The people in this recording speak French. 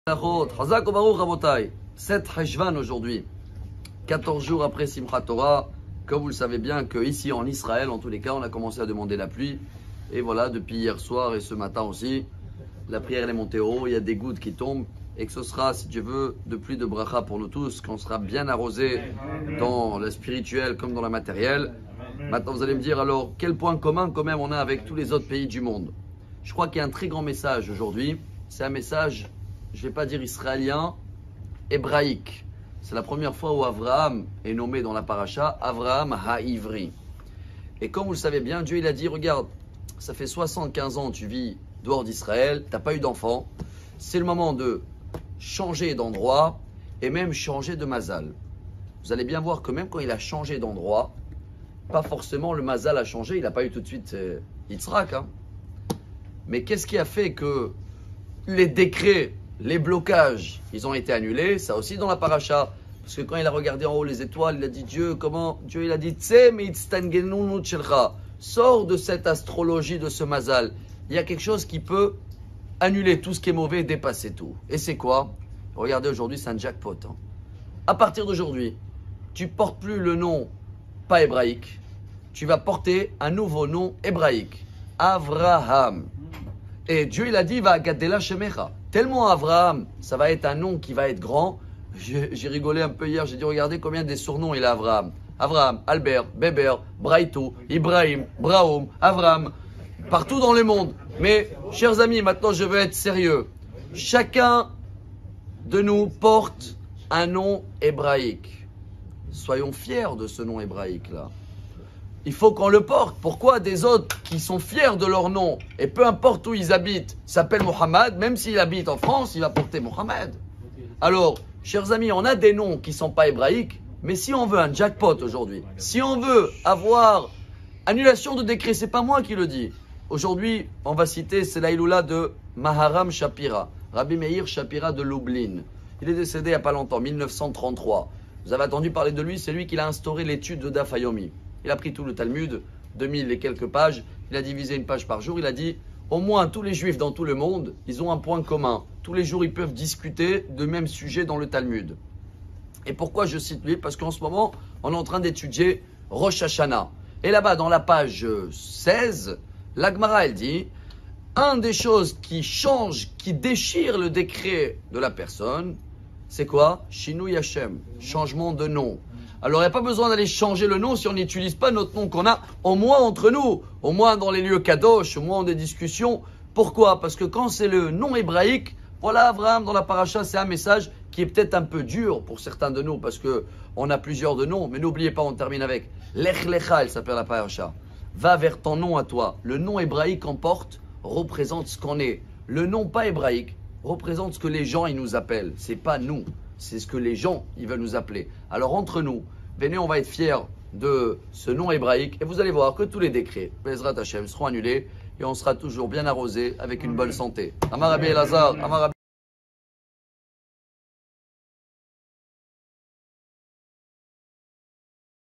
Chazak ou Baruch Rabotai, 7 Heshvan aujourd'hui, 14 jours après Simchat Torah. Comme vous le savez bien que ici en Israël, en tous les cas, on a commencé à demander la pluie. Et voilà, depuis hier soir et ce matin aussi, la prière est montée au haut, il y a des gouttes qui tombent. Et que ce sera, si Dieu veut, de pluie de bracha pour nous tous, qu'on sera bien arrosé dans le spirituel comme dans la matérielle. Maintenant, vous allez me dire alors, quel point commun quand même on a avec tous les autres pays du monde? Je crois qu'il y a un très grand message aujourd'hui. C'est un message, je ne vais pas dire israélien, hébraïque. C'est la première fois où Abraham est nommé dans la paracha, Abraham Ha'ivri. Et comme vous le savez bien, Dieu il a dit, regarde, ça fait 75 ans que tu vis dehors d'Israël, tu n'as pas eu d'enfant. C'est le moment de changer d'endroit et même changer de mazal. Vous allez bien voir que même quand il a changé d'endroit, pas forcément le mazal a changé, il n'a pas eu tout de suite Yitzhak. Mais qu'est-ce qui a fait que les décrets, les blocages, ils ont été annulés? Ça aussi dans la paracha. Parce que quand il a regardé en haut les étoiles, il a dit Dieu, comment? Dieu il a dit sors de cette astrologie, de ce mazal. Il y a quelque chose qui peut annuler tout ce qui est mauvais et dépasser tout. Et c'est quoi? Regardez, aujourd'hui, c'est un jackpot. À partir d'aujourd'hui, tu portes plus le nom pas hébraïque. Tu vas porter un nouveau nom hébraïque. Avraham. Et Dieu, il a dit, va gadela shemecha. Tellement Avraham, ça va être un nom qui va être grand. J'ai rigolé un peu hier, j'ai dit, regardez combien des surnoms il a Avraham. Avraham, Albert, Beber, Braito, Ibrahim, Brahom, Avraham. Partout dans le monde. Mais, chers amis, maintenant je veux être sérieux. Chacun de nous porte un nom hébraïque. Soyons fiers de ce nom hébraïque-là. Il faut qu'on le porte. Pourquoi des autres qui sont fiers de leur nom, et peu importe où ils habitent, s'appellent Mohammed, même s'il habite en France, il va porter Mohammed. Alors, chers amis, on a des noms qui ne sont pas hébraïques, mais si on veut un jackpot aujourd'hui, si on veut avoir annulation de décret, c'est pas moi qui le dis. Aujourd'hui, on va citer, c'est l'Aïloula de Maharam Shapira, Rabbi Meir Shapira de Lublin. Il est décédé il n'y a pas longtemps, 1933. Vous avez entendu parler de lui, c'est lui qui a instauré l'étude de Daf Yomi. Il a pris tout le Talmud, 2000 et quelques pages, il a divisé une page par jour, il a dit, au moins tous les juifs dans tout le monde, ils ont un point commun. Tous les jours, ils peuvent discuter de même sujet dans le Talmud. Et pourquoi je cite lui? Parce qu'en ce moment, on est en train d'étudier Rosh Hashanah. Et là-bas, dans la page 16, la Gemara, elle dit, un des choses qui change, qui déchire le décret de la personne, c'est quoi? Shinui Hashem, changement de nom. Alors, il n'y a pas besoin d'aller changer le nom si on n'utilise pas notre nom qu'on a, au moins entre nous, au moins dans les lieux kadosh, au moins dans des discussions. Pourquoi? Parce que quand c'est le nom hébraïque, voilà, Abraham, dans la paracha, c'est un message qui est peut-être un peu dur pour certains de nous, parce qu'on a plusieurs de noms, mais n'oubliez pas, on termine avec Lech Lecha, elle s'appelle la paracha. Va vers ton nom à toi. Le nom hébraïque en porte représente ce qu'on est. Le nom pas hébraïque représente ce que les gens ils nous appellent. C'est pas nous, c'est ce que les gens ils veulent nous appeler. Alors entre nous, venez, on va être fiers de ce nom hébraïque et vous allez voir que tous les décrets, Bezrat Hashem, seront annulés et on sera toujours bien arrosé avec une bonne santé. Amar Rabbi Elazar, Amar Rabbi